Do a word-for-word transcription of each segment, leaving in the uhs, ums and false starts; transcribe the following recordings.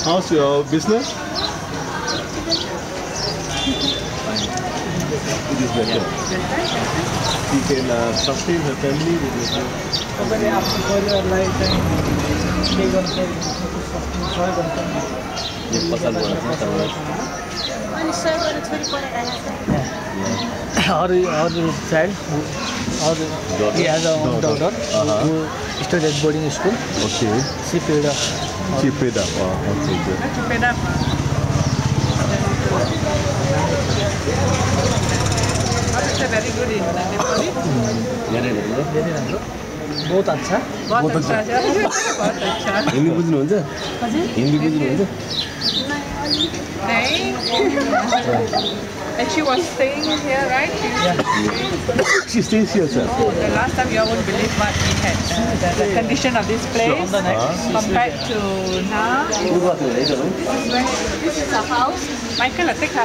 How's your business? It is better. She can uh, sustain her family with this. Or or child, or he has a daughter who studied at boarding school. Okay. She paid up. She paid up. Oh, okay, good. She paid up. It's very good in Nepali. बहुत अच्छा बहुत अच्छा है बहुत अच्छा हिंदी बुझ्नुहुन्छ हिंदी बुझ्नुहुन्छ नहीं and she was staying here right she stays here sir the last time you won't believe what we had uh, the, the condition of this place compared to now this is a house Michael I think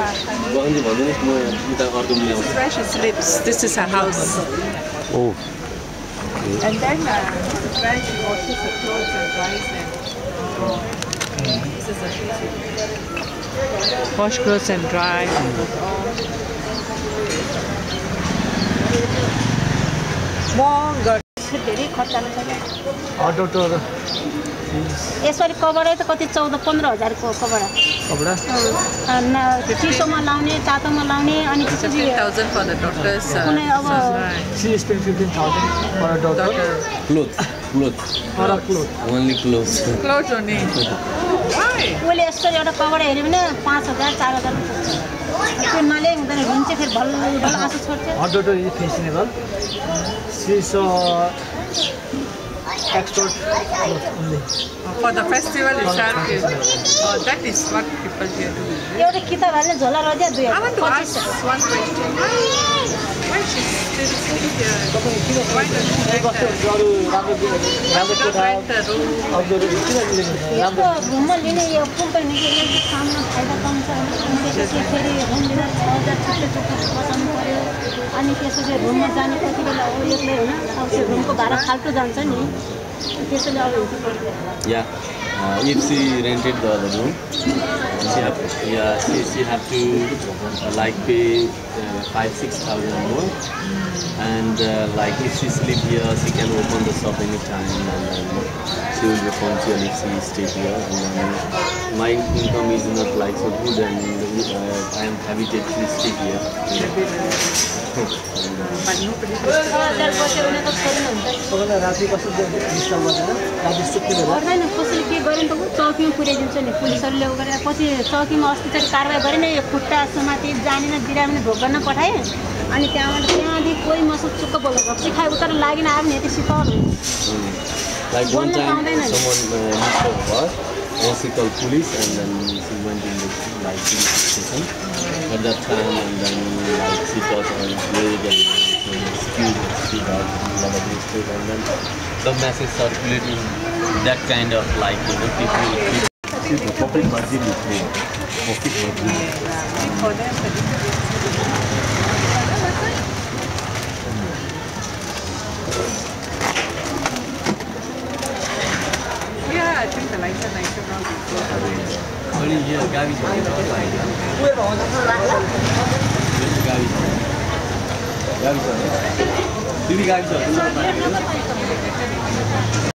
this is where she sleeps this is her house oh and then uh, this is where she washes her clothes and dries them. This is a wash clothes and dry. More good. धेरै खर्चा लाग्छ auto तो यसरी कपडा त कति चौध पन्ध्र हजारको कपडा कपडा चिसोमा लाउने तातोमा लाउने अनि त्यसपछि fifteen thousand for the doctors. कुनै अब she spent fifteen thousand for a daughter. clothes clothes For a cloth. only clothes Clothes only. Why? मैले यसरी एउटा कपडा हेऱ्यो भने पाँच हजार चार हजार त्यो नले हुँदैन हुन्छ फेरि भल भल आँसु छोड्छ Her daughter is fashionable. She is uh, export clothes only. For the festival itself. Is, oh, that is what people here do. एउटा किताब हाल्ने झोला रज्या दुई I want to ask one question. Why, why she's still sitting here? Why don't she rent a, rent a room? यस्तो घुम्न लिने यो कम्पनीको इलेक्ट्रिक काममा फाइदा पाउँछ अनि त्यसपछि फेरि होम लिएर छ हजार छुट्टै छुट्टै बसाउनु पर्यो अनि त्यसपछि रुममा जाने कति बेला हो एक्लै होइन अब त्यो रुमको भाडा फाल्टो जान्छ नि त्यसैले अब Yeah, uh, if she rented the other room, she have yeah she, she have to uh, like pay uh, five six thousand more, and uh, like if she sleep here, she can open the shop anytime, and then she will be punctual if she stay here. And then my income is not like so good, and uh, I am habited to stay here. But nobody हजार बस्यो भने त छोड्नु हुन्छ सबैलाई राति कसरी disturb गर्दैन राति सुत्ने बेला गर्दैन कसैले के गर्यो नि त चौकीमा पुर्याइदिन्छ नि पुलिसहरूले उ गरेर पछि चौकीमा अस्ति चाहिँ कारबाही गरेन यो खुट्टा समाति जानेन बिरामी भोग गर्न पठाए अनि त्यहाँबाट त्यहाँदेखि कोही मसँग चुक्क बोल्दा भक्सी खाए उता लागिन आयो भने त्यसै तल Like one time, someone uh, missed her was she called police, and then she went in the like police station at that time, and then like she got a grade and excuse she got a lot of mistake, and then the message circulating that kind of like you know people. see the profit margin is more profit margin for them. Yeah, I think the lights are nicer now. Only here, Gavi is like Gavi. Gavi, Gavi, Gavi.